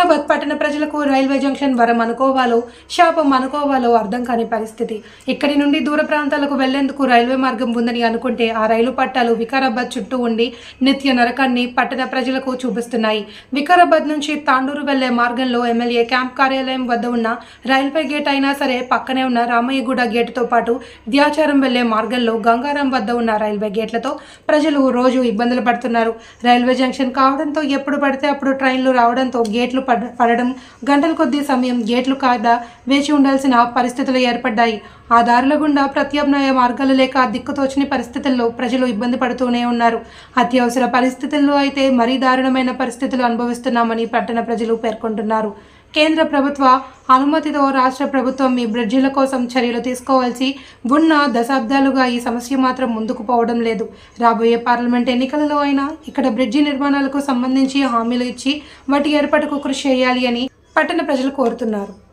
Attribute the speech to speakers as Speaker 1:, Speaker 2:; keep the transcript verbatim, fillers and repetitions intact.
Speaker 1: వికారాబాద్ పట్టణ ప్రజలకు railway junction వరం అనుకోవాలో శాపం అనుకోవాలో అర్థం కాని పరిస్థితి. ఇక్కడి నుండి దూర ప్రాంతాలకు వెళ్లేందుకు రైల్వే మార్గం ఉందని అనుకుంటే ఆ రైలు పట్టాలు వికారాబాద్ చుట్టూ ఉండి నిత్య నరకాన్ని పట్టణ ప్రజలకు చూపిస్తున్నాయి. వికారాబాద్ నుంచి తాండూరు వెళ్లే మార్గంలో ఎమ్మెల్యే క్యాంప్ కార్యాలయం వద్ద ఉన్న రైల్వే గేట్ అయినా సరే పక్కనే ఉన్న రామయ్యగూడ గేటుతో పాటు ద్యాచారం వెళ్లే మార్గంలో గంగారాం వద్ద ఉన్న రైల్వే గేట్లతో ప్రజలు రోజు ఇబ్బందులు పడుతున్నారు. రైల్వే జంక్షన్ కావడంతో ఎప్పుడు పడితే అప్పుడు ట్రైన్లు రావడంతో గేట్లు పడడం, గంటల కొద్దీ సమయం గేట్లు కాడ వేచి ఉండాల్సిన పరిస్థితులు ఏర్పడ్డాయి. ఆ దారుల గుండా ప్రత్యామ్నాయ మార్గాలు లేక దిక్కుతోచని పరిస్థితుల్లో ప్రజలు ఇబ్బంది పడుతూనే ఉన్నారు. అత్యవసర పరిస్థితుల్లో అయితే మరీ దారుణమైన పరిస్థితులు అనుభవిస్తున్నామని పట్టణ ప్రజలు పేర్కొంటున్నారు. కేంద్ర ప్రభుత్వ అనుమతితో రాష్ట్ర ప్రభుత్వం ఈ బ్రిడ్జిల కోసం చర్యలు తీసుకోవాల్సి ఉన్న దశాబ్దాలుగా ఈ సమస్య మాత్రం ముందుకు పోవడం లేదు. రాబోయే పార్లమెంట్ ఎన్నికలలో అయినా ఇక్కడ బ్రిడ్జి నిర్మాణాలకు సంబంధించి హామీలు ఇచ్చి వాటి ఏర్పాటుకు కృషి చేయాలి అని పట్టణ ప్రజలు కోరుతున్నారు.